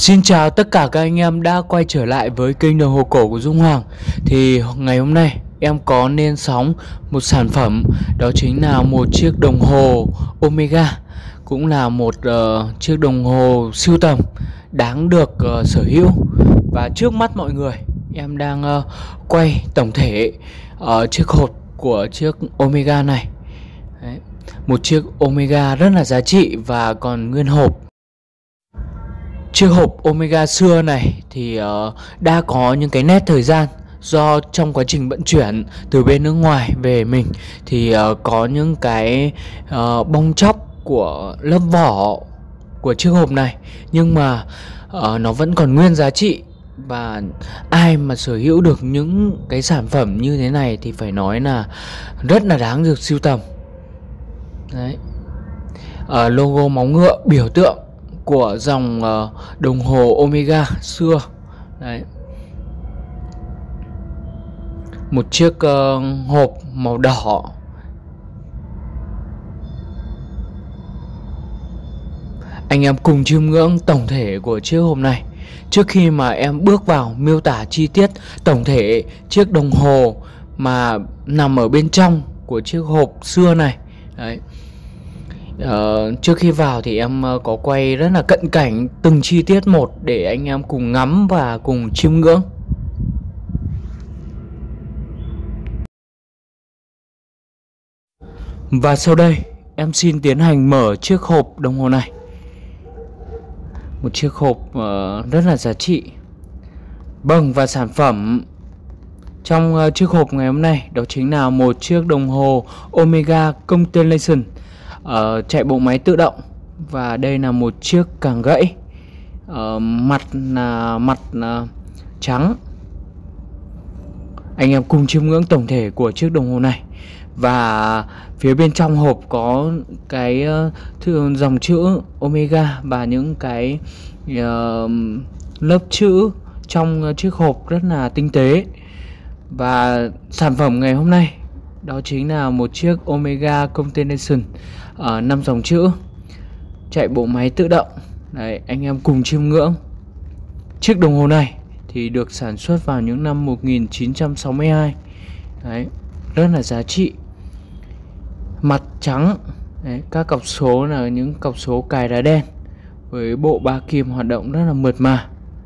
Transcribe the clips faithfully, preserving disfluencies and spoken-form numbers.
Xin chào tất cả các anh em đã quay trở lại với kênh đồng hồ cổ của Dung Hoàng. Thì ngày hôm nay em có lên sóng một sản phẩm, đó chính là một chiếc đồng hồ Omega. Cũng là một uh, chiếc đồng hồ sưu tầm đáng được uh, sở hữu. Và trước mắt mọi người, em đang uh, quay tổng thể ở uh, chiếc hộp của chiếc Omega này. Đấy. Một chiếc Omega rất là giá trị và còn nguyên hộp. Chiếc hộp Omega xưa này thì uh, đã có những cái nét thời gian, do trong quá trình vận chuyển từ bên nước ngoài về mình thì uh, có những cái uh, bong tróc của lớp vỏ của chiếc hộp này, nhưng mà uh, nó vẫn còn nguyên giá trị. Và ai mà sở hữu được những cái sản phẩm như thế này thì phải nói là rất là đáng được sưu tầm. Đấy. Uh, logo móng ngựa biểu tượng của dòng uh, đồng hồ Omega xưa. Đấy. Một chiếc uh, hộp màu đỏ. Anh em cùng chiêm ngưỡng tổng thể của chiếc hộp này trước khi mà em bước vào miêu tả chi tiết tổng thể chiếc đồng hồ mà nằm ở bên trong của chiếc hộp xưa này. Đấy. Uh, trước khi vào thì em uh, có quay rất là cận cảnh từng chi tiết một để anh em cùng ngắm và cùng chiêm ngưỡng. Và sau đây em xin tiến hành mở chiếc hộp đồng hồ này. Một chiếc hộp uh, rất là giá trị. Vâng, và sản phẩm trong uh, chiếc hộp ngày hôm nay đó chính là một chiếc đồng hồ Omega Constellation Uh, chạy bộ máy tự động. Và đây là một chiếc càng gãy, uh, mặt là mặt uh, trắng. Anh em cùng chiêm ngưỡng tổng thể của chiếc đồng hồ này. Và phía bên trong hộp có cái uh, dòng chữ Omega và những cái uh, lớp chữ trong uh, chiếc hộp rất là tinh tế. Và sản phẩm ngày hôm nay đó chính là một chiếc Omega Constellation ở năm dòng chữ chạy bộ máy tự động. Đấy, anh em cùng chiêm ngưỡng. Chiếc đồng hồ này thì được sản xuất vào những năm một nghìn chín trăm sáu mươi hai. Đấy, rất là giá trị. Mặt trắng. Đấy, các cọc số là những cọc số cài đá đen với bộ ba kim hoạt động rất là mượt mà.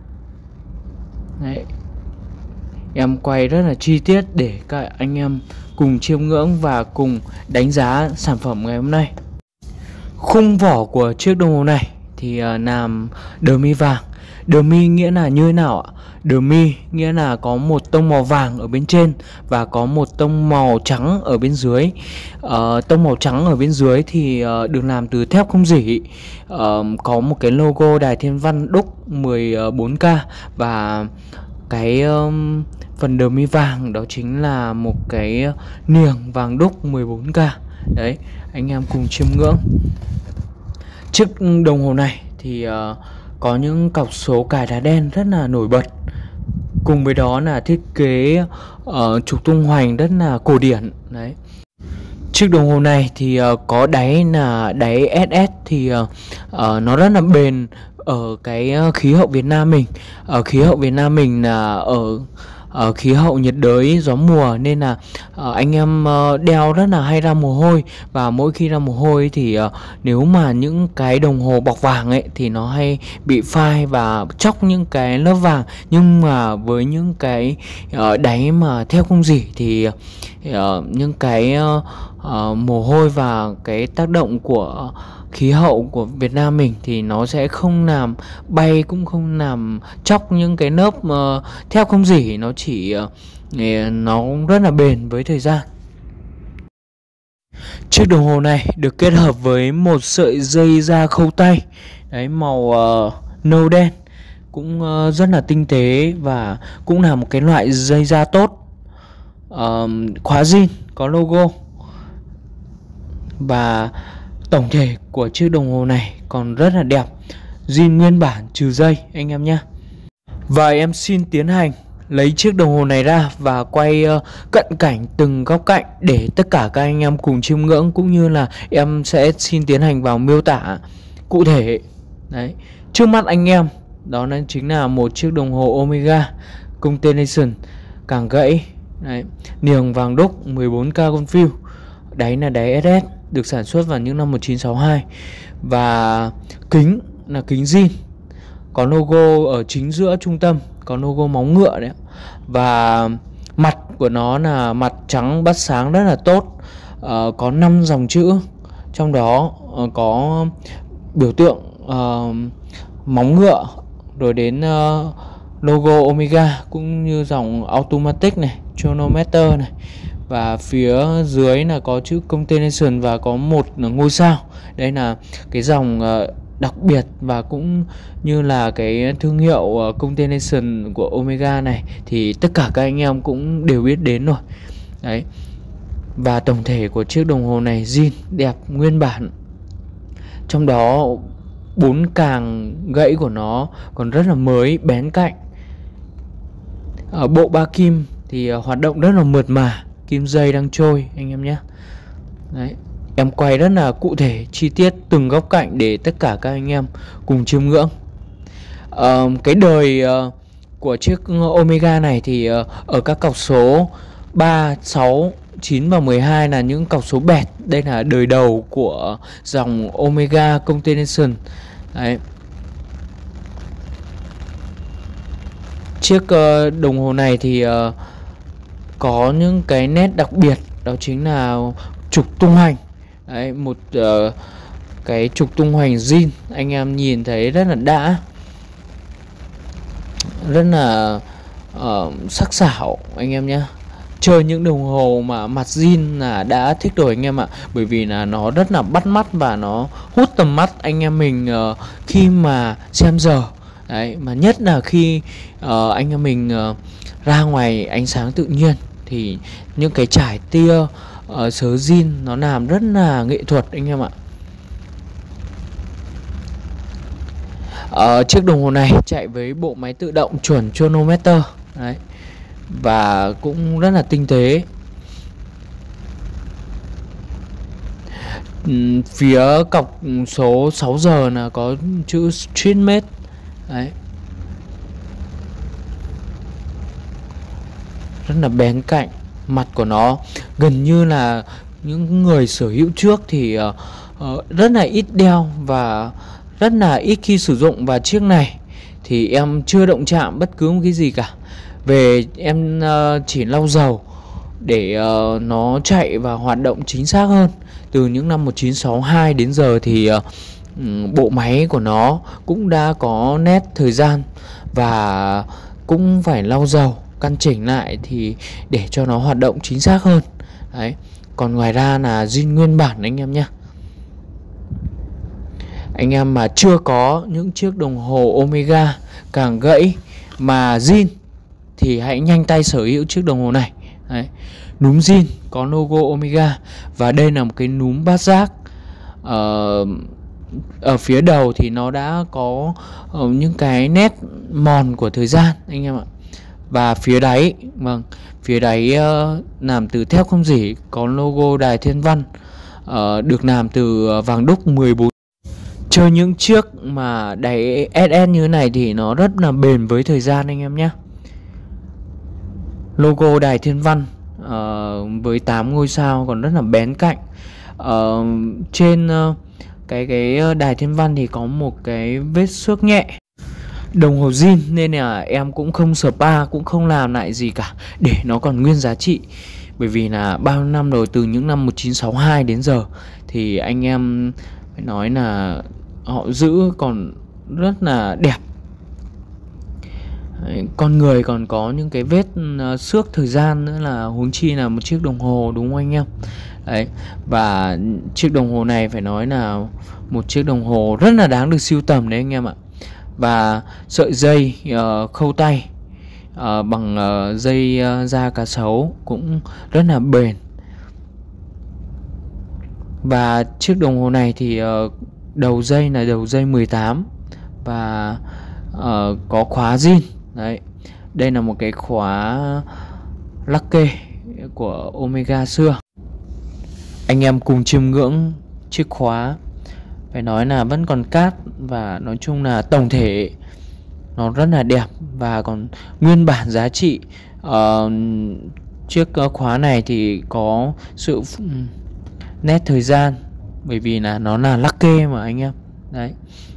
Đấy. Em quay rất là chi tiết để các anh em cùng chiêm ngưỡng và cùng đánh giá sản phẩm ngày hôm nay. Khung vỏ của chiếc đồng hồ này thì uh, làm đờ mi vàng. Đờ mi nghĩa là như thế nào ạ? Đờ mi nghĩa là có một tông màu vàng ở bên trên và có một tông màu trắng ở bên dưới. uh, Tông màu trắng ở bên dưới thì uh, được làm từ thép không rỉ. uh, Có một cái logo Đài Thiên Văn đúc mười bốn K. Và cái um, phần đờ mi vàng đó chính là một cái niềng vàng đúc mười bốn K. Đấy, anh em cùng chiêm ngưỡng. Chiếc đồng hồ này thì uh, có những cọc số cài đá đen rất là nổi bật. Cùng với đó là thiết kế uh, trục tung hoành rất là cổ điển. Đấy. Chiếc đồng hồ này thì uh, có đáy là đáy ét ét thì uh, uh, nó rất là bền ở cái khí hậu Việt Nam mình. Ở khí hậu Việt Nam mình là ở ở khí hậu nhiệt đới gió mùa, nên là uh, anh em uh, đeo rất là hay ra mồ hôi. Và mỗi khi ra mồ hôi thì uh, nếu mà những cái đồng hồ bọc vàng ấy thì nó hay bị phai và chóc những cái lớp vàng. Nhưng mà với những cái uh, đáy mà theo không rỉ thì uh, những cái uh, uh, mồ hôi và cái tác động của khí hậu của Việt Nam mình thì nó sẽ không làm bay, cũng không làm chóc những cái lớp uh, thép không rỉ. Nó chỉ uh, nó rất là bền với thời gian. Chiếc đồng hồ này được kết hợp với một sợi dây da khâu tay. Đấy, màu uh, nâu đen, cũng uh, rất là tinh tế và cũng là một cái loại dây da tốt. uh, Khóa zin, có logo. Và tổng thể của chiếc đồng hồ này còn rất là đẹp, zin nguyên bản trừ dây anh em nhé. Và em xin tiến hành lấy chiếc đồng hồ này ra và quay uh, cận cảnh từng góc cạnh để tất cả các anh em cùng chiêm ngưỡng, cũng như là em sẽ xin tiến hành vào miêu tả cụ thể. Đấy, trước mắt anh em đó là chính là một chiếc đồng hồ Omega Continuation càng gãy. Đấy, niềng vàng đúc mười bốn K Gold Fill, đáy là đáy ét ét, được sản xuất vào những năm một nghìn chín trăm sáu mươi hai, và kính là kính zin, có logo ở chính giữa trung tâm, có logo móng ngựa đấy, và mặt của nó là mặt trắng bắt sáng rất là tốt. uh, có năm dòng chữ, trong đó uh, có biểu tượng uh, móng ngựa, rồi đến uh, logo Omega, cũng như dòng automatic này, chronometer này, và phía dưới là có chữ Continuation và có một ngôi sao. Đây là cái dòng uh, đặc biệt và cũng như là cái thương hiệu uh, Continuation của Omega này thì tất cả các anh em cũng đều biết đến rồi. Đấy. Và tổng thể của chiếc đồng hồ này zin đẹp nguyên bản. Trong đó bốn càng gãy của nó còn rất là mới, bén cạnh. Ở bộ ba kim thì uh, hoạt động rất là mượt mà, kim dây đang trôi anh em nhé. Đấy, em quay rất là cụ thể, chi tiết từng góc cạnh để tất cả các anh em cùng chiêm ngưỡng. uh, Cái đời uh, của chiếc Omega này thì uh, ở các cọc số ba, sáu, chín và mười hai là những cọc số bẹt. Đây là đời đầu của dòng Omega Continuation. Đấy. Chiếc uh, đồng hồ này thì uh, có những cái nét đặc biệt, đó chính là trục tung hoành. Đấy, một uh, cái trục tung hoành zin, anh em nhìn thấy rất là đã, rất là uh, sắc sảo anh em nhé. Chơi những đồng hồ mà mặt zin là đã thích rồi anh em ạ, bởi vì là nó rất là bắt mắt và nó hút tầm mắt anh em mình uh, khi mà xem giờ. Đấy, mà nhất là khi uh, anh em mình uh, ra ngoài ánh sáng tự nhiên thì những cái trải tia uh, sớ zin nó làm rất là nghệ thuật anh em ạ. uh, Chiếc đồng hồ này chạy với bộ máy tự động chuẩn chronometer. Đấy, và cũng rất là tinh tế. uhm, Phía cọc số sáu giờ là có chữ Street Made. Đấy, rất là bén cạnh. Mặt của nó gần như là những người sở hữu trước thì uh, uh, rất là ít đeo và rất là ít khi sử dụng. Và chiếc này thì em chưa động chạm bất cứ một cái gì cả. Về em uh, chỉ lau dầu để uh, nó chạy và hoạt động chính xác hơn. Từ những năm một nghìn chín trăm sáu mươi hai đến giờ thì uh, bộ máy của nó cũng đã có nét thời gian và cũng phải lau dầu, căn chỉnh lại thì để cho nó hoạt động chính xác hơn. Đấy, còn ngoài ra là zin nguyên bản anh em nhé. Anh em mà chưa có những chiếc đồng hồ Omega càng gãy mà zin thì hãy nhanh tay sở hữu chiếc đồng hồ này. Đấy, núm zin có logo Omega, và đây là một cái núm bát giác. Ờ, ở phía đầu thì nó đã có uh, những cái nét mòn của thời gian anh em ạ. Và phía đáy, vâng, phía đáy uh, làm từ thép không rỉ, có logo Đài Thiên Văn, uh, được làm từ vàng đúc mười bốn. Chơi những chiếc mà đáy ét ét như thế này thì nó rất là bền với thời gian anh em nhé. Logo Đài Thiên Văn uh, với tám ngôi sao còn rất là bén cạnh. uh, Trên uh, cái cái Đài Thiên Văn thì có một cái vết xước nhẹ. Đồng hồ zin nên là em cũng không spa, cũng không làm lại gì cả, để nó còn nguyên giá trị. Bởi vì là bao năm rồi, từ những năm một nghìn chín trăm sáu mươi hai đến giờ thì anh em phải nói là họ giữ còn rất là đẹp. Đấy, con người còn có những cái vết uh, xước thời gian nữa, là huống chi là một chiếc đồng hồ, đúng không anh em? Đấy, và chiếc đồng hồ này phải nói là một chiếc đồng hồ rất là đáng được sưu tầm đấy anh em ạ. Và sợi dây uh, khâu tay uh, bằng uh, dây uh, da cá sấu cũng rất là bền. Và chiếc đồng hồ này thì uh, đầu dây là đầu dây mười tám và uh, có khóa zin. Đấy, đây là một cái khóa lắc kê của Omega xưa. Anh em cùng chiêm ngưỡng chiếc khóa, phải nói là vẫn còn cát, và nói chung là tổng thể nó rất là đẹp và còn nguyên bản giá trị. uh, Chiếc khóa này thì có sự nét thời gian, bởi vì là nó là lắc kê mà anh em. Đấy,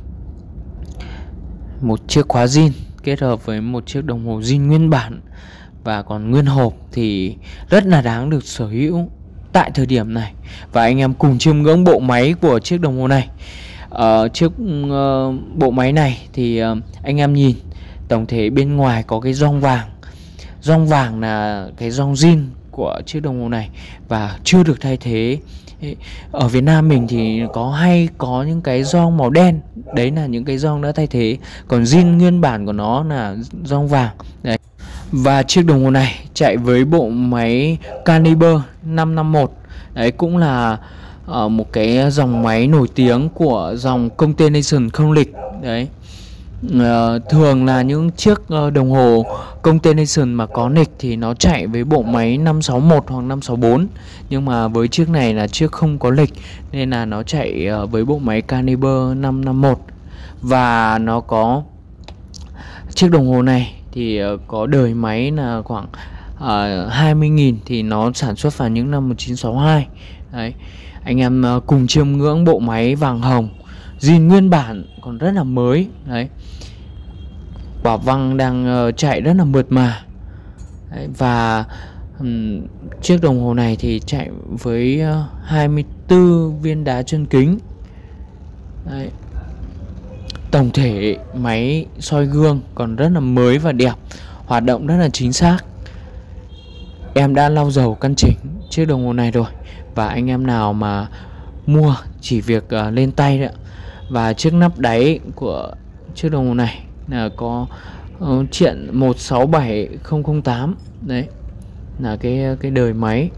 một chiếc khóa zin kết hợp với một chiếc đồng hồ zin nguyên bản và còn nguyên hộp thì rất là đáng được sở hữu tại thời điểm này. Và anh em cùng chiêm ngưỡng bộ máy của chiếc đồng hồ này. uh, Chiếc uh, bộ máy này thì uh, anh em nhìn tổng thể bên ngoài có cái gioăng vàng. Gioăng vàng là cái gioăng zin của chiếc đồng hồ này và chưa được thay thế. Ở Việt Nam mình thì có hay có những cái gioăng màu đen, đấy là những cái gioăng đã thay thế, còn zin nguyên bản của nó là gioăng vàng. Đấy. Và chiếc đồng hồ này chạy với bộ máy Caliber năm năm mốt. Đấy cũng là uh, một cái dòng máy nổi tiếng của dòng Constellation không lịch. Đấy. Uh, thường là những chiếc uh, đồng hồ Constellation mà có nịch thì nó chạy với bộ máy năm sáu mốt hoặc năm sáu bốn, nhưng mà với chiếc này là chiếc không có lịch nên là nó chạy uh, với bộ máy Caliber năm năm mốt. Và nó có chiếc đồng hồ này thì uh, có đời máy là khoảng uh, hai mươi nghìn, thì nó sản xuất vào những năm một nghìn chín trăm sáu mươi hai. Đấy. Anh em uh, cùng chiêm ngưỡng bộ máy vàng hồng zin nguyên bản còn rất là mới. Đấy, quả văng đang uh, chạy rất là mượt mà. Đấy, và um, chiếc đồng hồ này thì chạy với uh, hai mươi tư viên đá chân kính. Đấy. Tổng thể máy soi gương còn rất là mới và đẹp, hoạt động rất là chính xác. Em đã lau dầu căn chỉnh chiếc đồng hồ này rồi, và anh em nào mà mua chỉ việc uh, lên tay đấy. Và chiếc nắp đáy của chiếc đồng hồ này là có uh, chuyện một sáu bảy không không tám. Đấy là cái cái đời máy.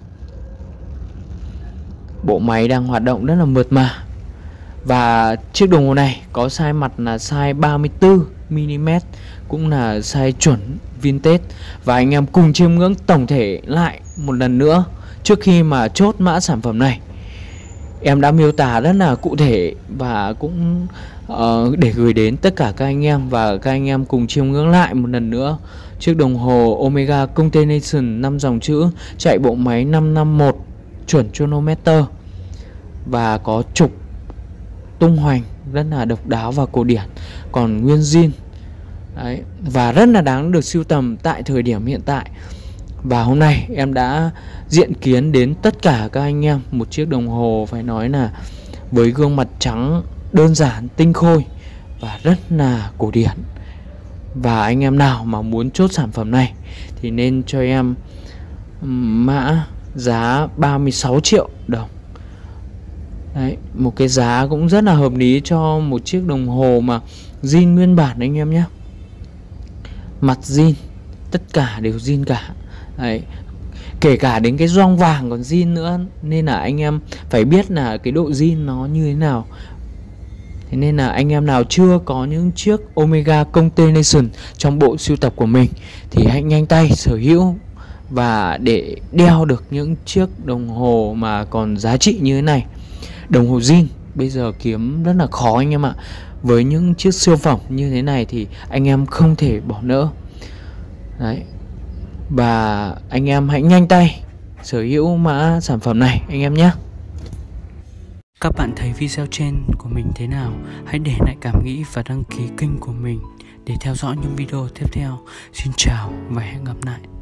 Bộ máy đang hoạt động rất là mượt mà. Và chiếc đồng hồ này có size mặt là size ba mươi tư mi li mét, cũng là size chuẩn vintage. Và anh em cùng chiêm ngưỡng tổng thể lại một lần nữa trước khi mà chốt mã sản phẩm này. Em đã miêu tả rất là cụ thể và cũng uh, để gửi đến tất cả các anh em, và các anh em cùng chiêm ngưỡng lại một lần nữa chiếc đồng hồ Omega Constellation năm dòng chữ, chạy bộ máy năm năm mốt, chuẩn chronometer và có trục tung hoành rất là độc đáo và cổ điển, còn nguyên zin. Đấy, và rất là đáng được sưu tầm tại thời điểm hiện tại. Và hôm nay em đã diện kiến đến tất cả các anh em một chiếc đồng hồ phải nói là với gương mặt trắng đơn giản, tinh khôi và rất là cổ điển. Và anh em nào mà muốn chốt sản phẩm này thì nên cho em mã giá ba mươi sáu triệu đồng. Đấy, một cái giá cũng rất là hợp lý cho một chiếc đồng hồ mà zin nguyên bản anh em nhé. Mặt zin, tất cả đều zin cả. Đấy, kể cả đến cái gioăng vàng còn zin nữa, nên là anh em phải biết là cái độ zin nó như thế nào. Thế nên là anh em nào chưa có những chiếc Omega Constellation trong bộ sưu tập của mình thì hãy nhanh tay sở hữu, và để đeo được những chiếc đồng hồ mà còn giá trị như thế này. Đồng hồ zin bây giờ kiếm rất là khó anh em ạ. Với những chiếc siêu phẩm như thế này thì anh em không thể bỏ lỡ. Đấy. Và anh em hãy nhanh tay sở hữu mã sản phẩm này anh em nhé. Các bạn thấy video trên của mình thế nào? Hãy để lại cảm nghĩ và đăng ký kênh của mình để theo dõi những video tiếp theo. Xin chào và hẹn gặp lại.